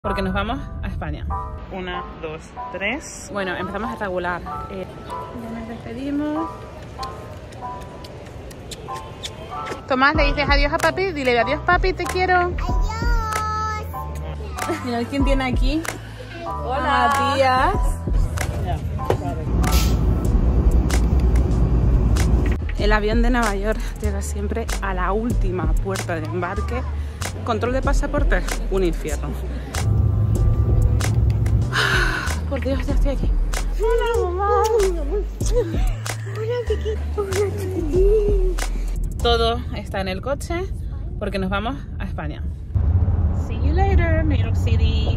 Porque nos vamos a España. 1, 2, 3. Bueno, empezamos a regular. Ya nos despedimos. Tomás, ¿le dices adiós a papi? Dile adiós papi, te quiero. Adiós. Mirad quién tiene aquí. Hola. Matías. El avión de Nueva York llega siempre a la última puerta de embarque. Control de pasaporte, un infierno. Por Dios, ya estoy aquí. Hola, mamá. Hola, chiquito. Todo está en el coche porque nos vamos a España. See you later, New York City.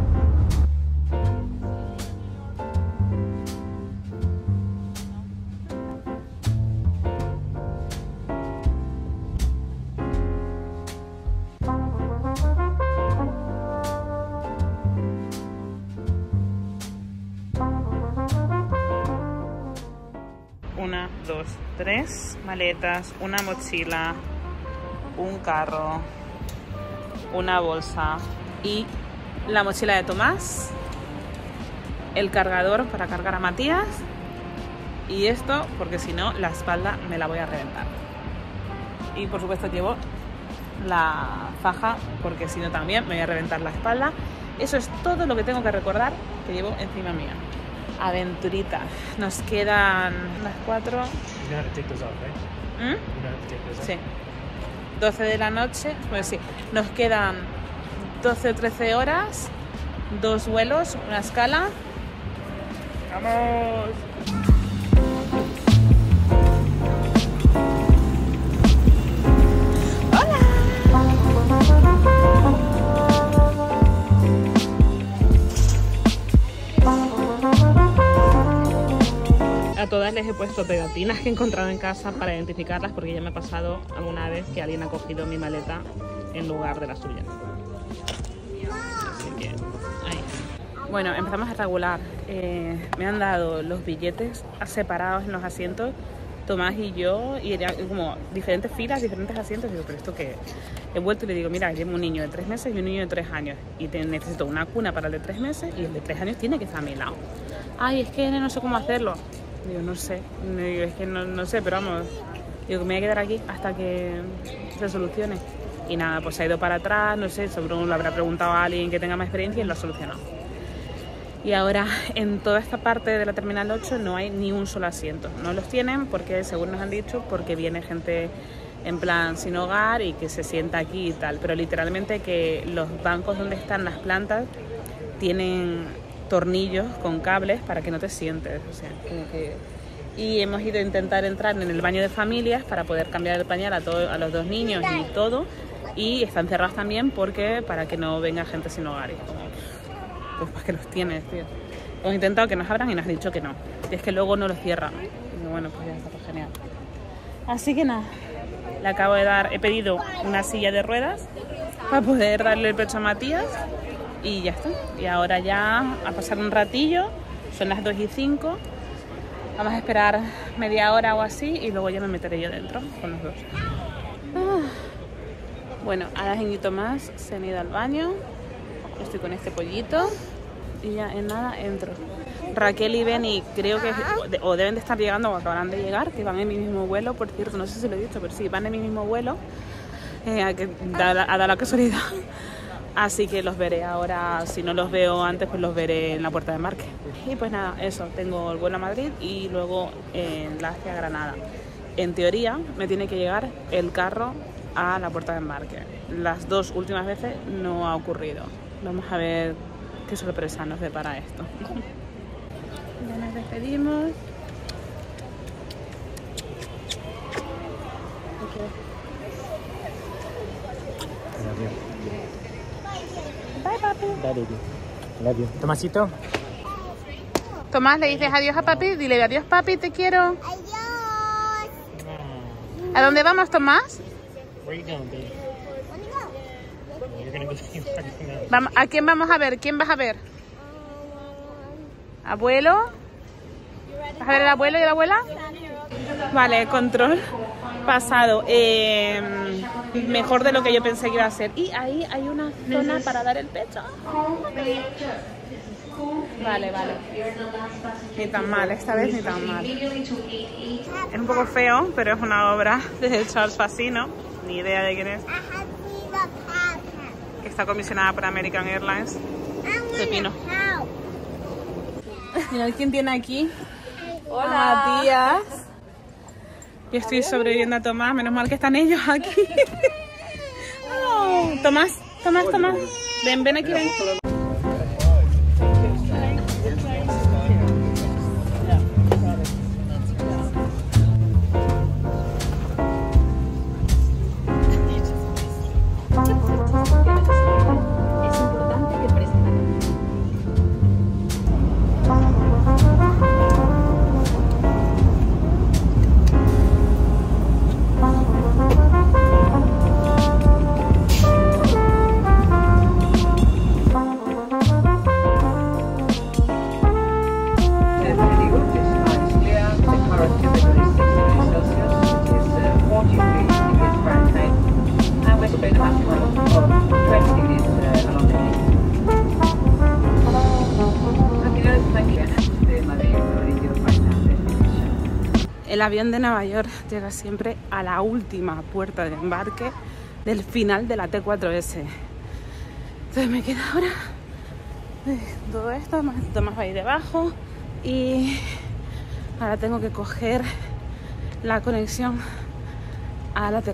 Una, dos, tres maletas, una mochila, un carro, una bolsa y la mochila de Tomás, el cargador para cargar a Matías y esto porque si no la espalda me la voy a reventar. Y por supuesto llevo la faja porque si no también me voy a reventar la espalda. Eso es todo lo que tengo que recordar que llevo encima mía. Aventurita. Nos quedan las 4. Sí. 12 de la noche. Pues sí. Nos quedan 12 o 13 horas. 2 vuelos, una escala. ¡Vamos! A todas les he puesto pegatinas que he encontrado en casa para identificarlas porque ya me ha pasado alguna vez que alguien ha cogido mi maleta en lugar de la suya. Así que ahí. Bueno, empezamos a regular. Me han dado los billetes separados en los asientos, Tomás y yo, y era como diferentes filas, diferentes asientos. Digo, ¿pero esto qué es? He vuelto y le digo, mira, llevo un niño de 3 meses y un niño de 3 años y necesito una cuna para el de 3 meses y el de 3 años tiene que estar a mi lado. Ay, es que no sé cómo hacerlo. Digo, no sé, digo, es que no sé, pero vamos, digo, me voy a quedar aquí hasta que se solucione. Y nada, pues se ha ido para atrás, no sé, seguro lo habrá preguntado a alguien que tenga más experiencia y lo ha solucionado. Y ahora en toda esta parte de la Terminal 8 no hay ni un solo asiento. No los tienen porque, según nos han dicho, porque viene gente en plan sin hogar y que se sienta aquí y tal. Pero literalmente que los bancos donde están las plantas tienen tornillos con cables para que no te sientes, o sea, como que... Y hemos ido a intentar entrar en el baño de familias para poder cambiar el pañal a los 2 niños y todo, y están cerrados también porque para que no venga gente sin hogar, y como, pues para que los tienes, tío. Hemos intentado que nos abran y nos han dicho que no, y es que luego no los cierran, y bueno, pues ya está, pues genial. Así que nada, le acabo de dar, he pedido una silla de ruedas para poder darle el pecho a Matías. Y ya está. Y ahora ya a pasar un ratillo. Son las 2:05. Vamos a esperar media hora o así. Y luego ya me meteré yo dentro con los dos. Bueno, Adas y Tomás se han ido al baño. Yo estoy con este pollito. Y ya en nada entro. Raquel y Benny creo que o deben de estar llegando o acabarán de llegar. Que van en mi mismo vuelo. Por cierto, no sé si lo he dicho, pero sí, van en mi mismo vuelo. Ha dado la casualidad. Así que los veré ahora, si no los veo antes, pues los veré en la puerta de embarque. Y pues nada, eso, tengo el vuelo a Madrid y luego enlace a Granada. En teoría, me tiene que llegar el carro a la puerta de embarque. Las 2 últimas veces no ha ocurrido. Vamos a ver qué sorpresa nos depara esto. Ya nos despedimos. Bye, papi. Love you. Tomasito. Tomás, ¿le dices adiós a papi? Dile adiós papi, te quiero. Adiós. ¿A dónde vamos, Tomás? ¿A quién vamos a ver? ¿Quién vas a ver? ¿Abuelo? ¿Vas a ver al abuelo y a la abuela? Vale, control pasado. mejor de lo que yo pensé que iba a ser. Y ahí hay una zona para dar el pecho. Vale, vale. Ni tan mal, esta vez ni tan mal. Es un poco feo, pero es una obra de Charles Fassino. Ni idea de quién es. Que está comisionada por American Airlines. Pepino. Mirad quién tiene aquí. Hola. Tías. Yo estoy sobreviviendo a Tomás. Menos mal que están ellos aquí. Oh, Tomás. Ven, ven aquí, ven. El avión de Nueva York llega siempre a la última puerta de embarque del final de la T4S. Entonces me queda ahora todo esto, Tomás va ahí debajo y ahora tengo que coger la conexión a la T4.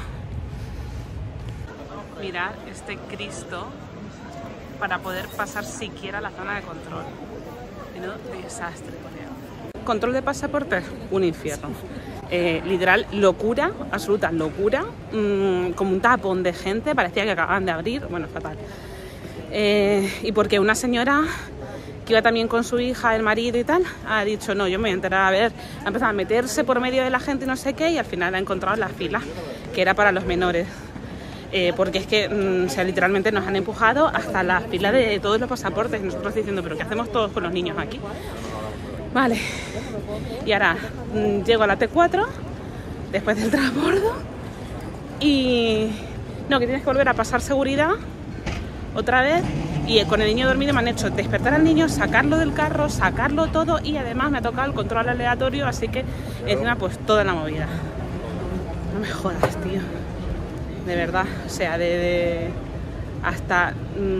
Mirad este Cristo para poder pasar siquiera la zona de control. Menudo desastre, por Dios. Control de pasaportes, un infierno. Literal, locura, absoluta locura. Como un tapón de gente, parecía que acababan de abrir. Bueno, fatal. Y porque una señora que iba también con su hija, el marido y tal, ha dicho, no, yo me voy a enterar a ver. Ha empezado a meterse por medio de la gente y no sé qué, y al final ha encontrado la fila, que era para los menores. Porque es que o sea, literalmente nos han empujado hasta la fila de todos los pasaportes. Y nosotros diciendo, pero ¿qué hacemos todos con los niños aquí? Vale, y ahora llego a la T4 después del transbordo y no, que tienes que volver a pasar seguridad otra vez, y con el niño dormido me han hecho despertar al niño, sacarlo del carro, sacarlo todo, y además me ha tocado el control aleatorio, así que encima pues toda la movida. No me jodas, tío, de verdad, o sea, hasta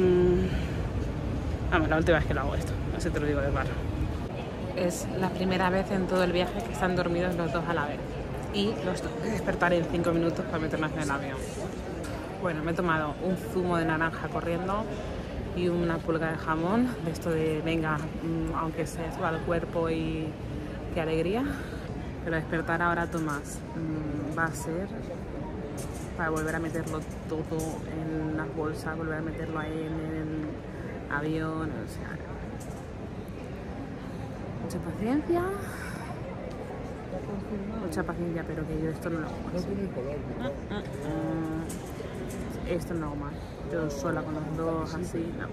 vamos, la última vez que lo hago esto, así te lo digo de paro. Es la primera vez en todo el viaje que están dormidos los dos a la vez. Y los tengo que despertar en 5 minutos para meternos en el avión. Bueno, me he tomado un zumo de naranja corriendo y una pulga de jamón. De esto de, venga, aunque se suba el cuerpo y qué alegría. Pero despertar ahora a Tomás va a ser para volver a meterlo todo en las bolsas, volver a meterlo ahí en el avión, o sea... Mucha paciencia, pero que yo esto no lo hago más. Esto no lo hago más. Yo sola con los dos, así, no.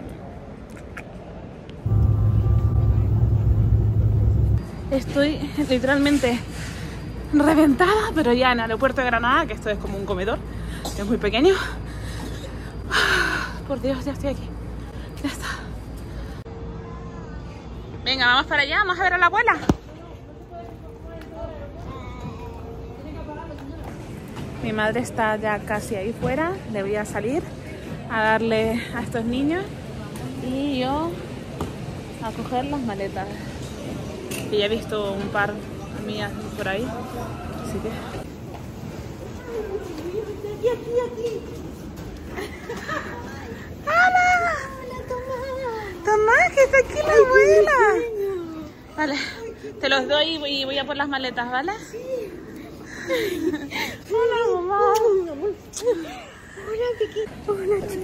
Estoy literalmente reventada, pero ya en el aeropuerto de Granada, que esto es como un comedor, es muy pequeño. Por Dios, ya estoy aquí. Ya está. Venga, vamos para allá, vamos a ver a la abuela. Mi madre está ya casi ahí fuera, le voy a salir a darle a estos niños y yo a coger las maletas. Que ya he visto un par mías por ahí, así que... Aquí. ¡Hola! Tomás, que está aquí la abuela. Vale, te los doy y voy a por las maletas, ¿vale? Sí. Hola, mamá. Hola,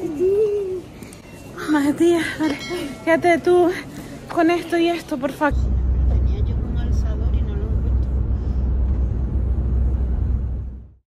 chiquitín. Matías, vale, quédate tú con esto y esto, por favor.